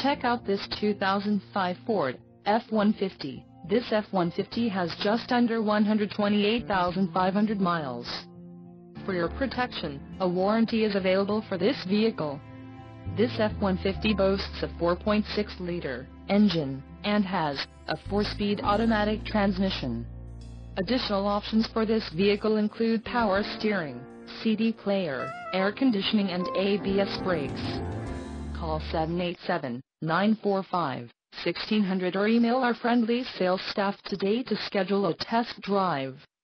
Check out this 2005 Ford F-150. This F-150 has just under 128,500 miles. For your protection, a warranty is available for this vehicle. This F-150 boasts a 4.6-liter engine and has a 4-speed automatic transmission. Additional options for this vehicle include power steering, CD player, air conditioning and ABS brakes. Call 787-945-1600 or email our friendly sales staff today to schedule a test drive.